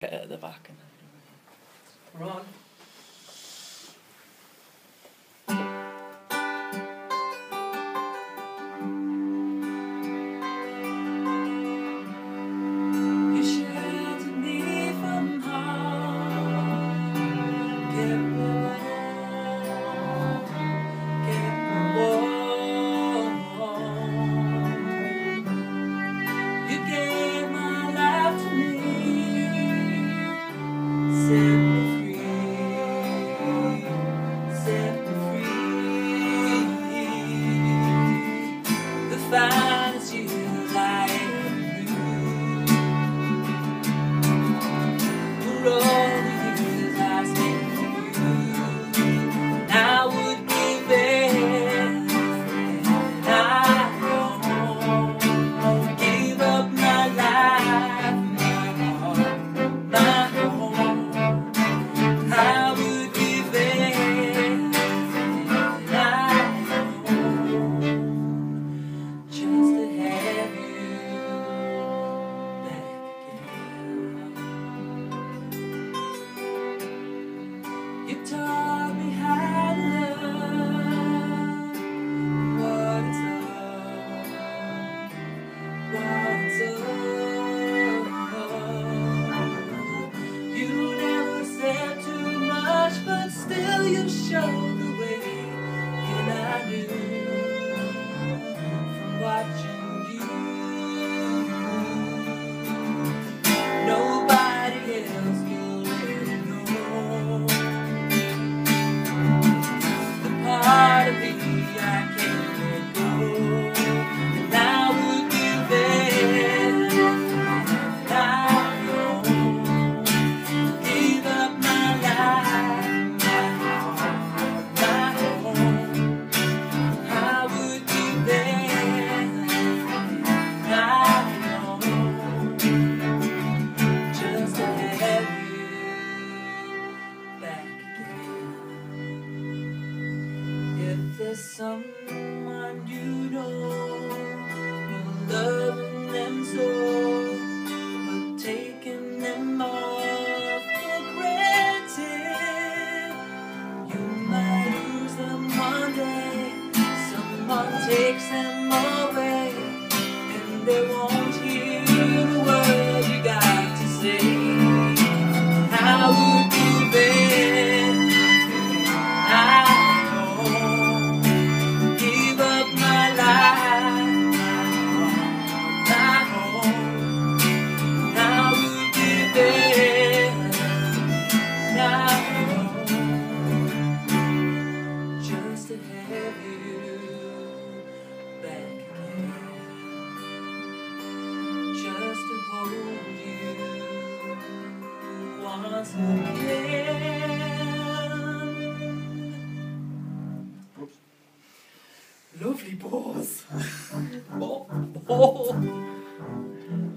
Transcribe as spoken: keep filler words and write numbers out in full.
Get it at the back and then run. You taught me how to love what it's all, what it's all. You never said too much, but still you showed the way, and I knew from watching you. Nobody else will ever know. Part of me I can't let go, and I would give everything I know, give up my life, my heart, my home. I would give everything I know, just to have you back again. If there's someone you know, you're loving them so, but taking them all for granted, you might lose them one day. Someone takes them away, and they won't hear the words you got to say. How would you be? Just to have you back again, just to hold you once again. Oops. Lovely pause. Oh, oh.